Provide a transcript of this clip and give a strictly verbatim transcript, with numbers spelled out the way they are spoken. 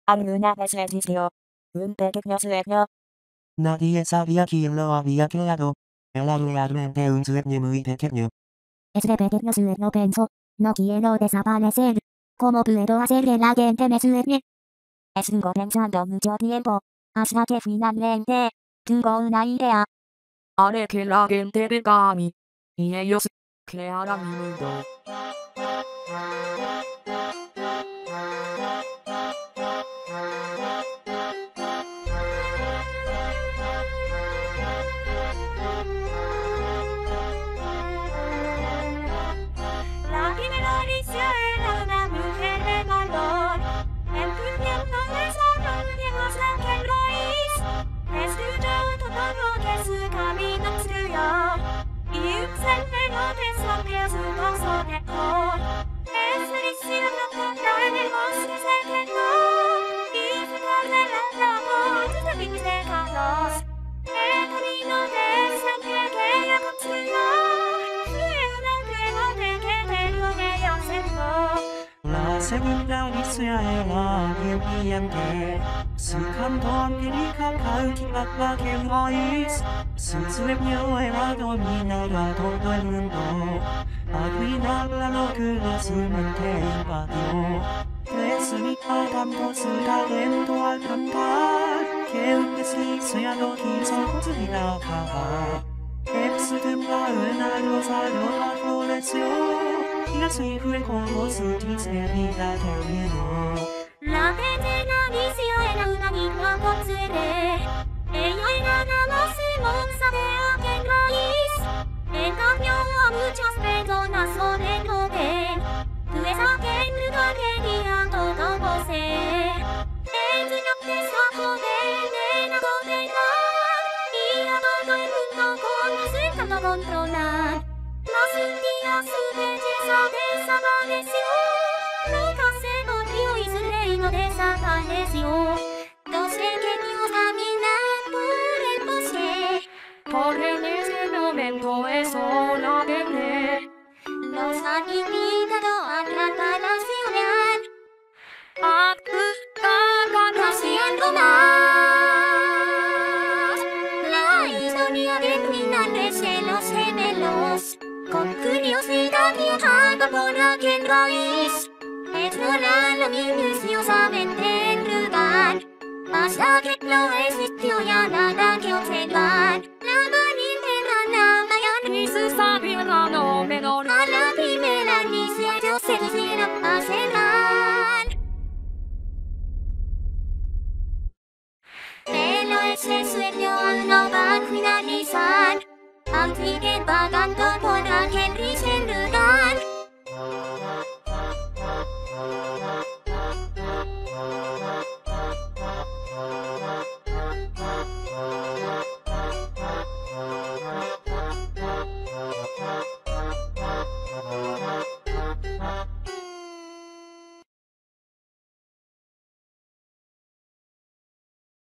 Alguna vez existió un pequeño sueño. Nadie sabía quién lo había creado. Era realmente un sueño muy pequeño. Este pequeño sueño pensó, no quiero desaparecer. ¿Cómo puedo hacer que la gente me sueñe? Estuvo pensando mucho tiempo, hasta que finalmente tuvo una idea. Haré que la gente venga a mí, y ellos crearán mi mundo. La primera Alicia era una mujer de valor. Empuñando el salón llegó hasta aquel raíz. Estudió todo lo que su camino obstruyó, y un sendero desafía su paso dejó. Esa Alicia no podrá en el bosque se quedó, y su padre la llamó desde mis pecados. El camino de sangre que ella construyó fue una prueba de que Pedro me aceptó. La segunda Alicia era bien brillante. Su canto angelical cautivaba aquel raíz. Su sueño era dominar a todo el mundo. Al final la locura su mente invadió. Precipitó tanto su talento al cantar, que un desliz ya no quiso conseguir acabar. En su temblor una rosa floreció, y así fue como su triste vida terminó. La pequeña Alicia era una niña con suerte. Ella era la más hermosa de aquel país. Engañó a muchas personas sobre el poder, pues aquel lugar quería todo poseer. El señor desajó de la gobernar, y a todo el mundo con su canto controlar. Mas un día su belleza desapareció, nunca se volvió y su reino desapareció. Dos pequeños caminan por el bosque, Porque en ese momento es hora de ver. los han invitado a cantar la ciudad, A buscar casi algo más. La historia termina entre los gemelos, con curiosidad viajando por aquel país, explorando minuciosamente el lugar, hasta que no existió ya nada que observar. La valiente gana mayor y su sabiduría menor. a la primera Alicia yo se quisiera acercar. Pero ese sueño aún no va a finalizar, aún siguen vagando